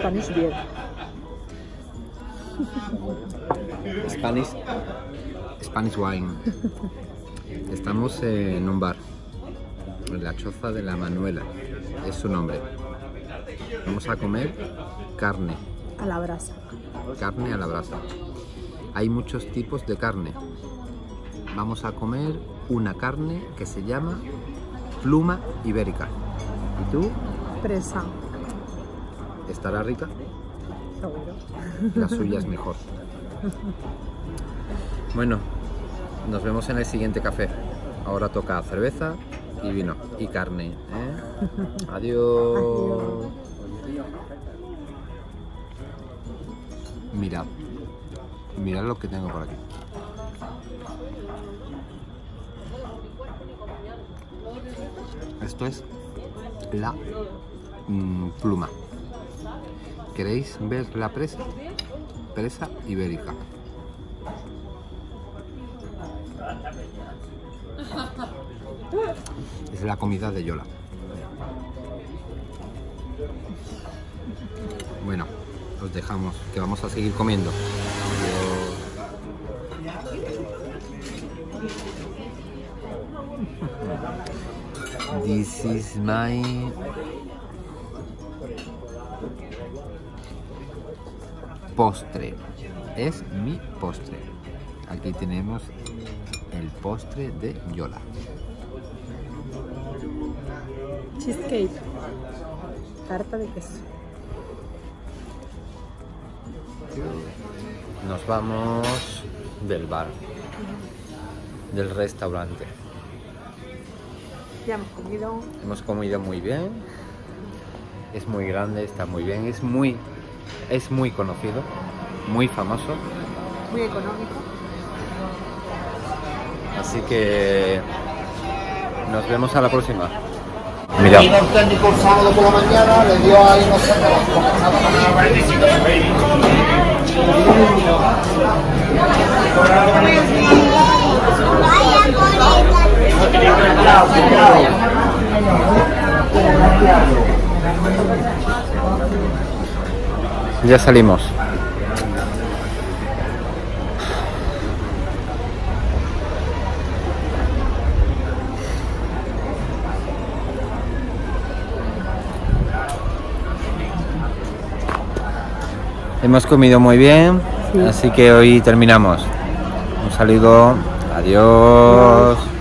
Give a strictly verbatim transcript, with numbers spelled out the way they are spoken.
Spanish diez. Spanish, Spanish wine. Estamos en un bar, en la choza de la Manuela, es su nombre. Vamos a comer carne. A la brasa. Carne a la brasa. Hay muchos tipos de carne. Vamos a comer una carne que se llama pluma ibérica. ¿Y tú? Presa. ¿Estará rica? Seguro. La suya es mejor. Bueno, nos vemos en el siguiente café. Ahora toca cerveza y vino y carne, ¿eh? Adiós. Adiós. Mirad, mirad lo que tengo por aquí. Esto es la mmm, pluma. ¿Queréis ver la presa? Presa ibérica. Es la comida de Yola. Bueno, os dejamos, que vamos a seguir comiendo. Adiós. This is my postre. Es mi postre. Aquí tenemos el postre de Yola. Cheesecake. Tarta de queso. Nos vamos del bar, del restaurante. Ya hemos comido. Hemos comido muy bien. Es muy grande, está muy bien. Es muy, es muy conocido, muy famoso. Muy económico. Así que nos vemos a la próxima. Mira. Vino el técnico el sábado por la mañana, le dio ahí no sé Ya salimos. Hemos comido muy bien, sí. Así que hoy terminamos. Un saludo, adiós.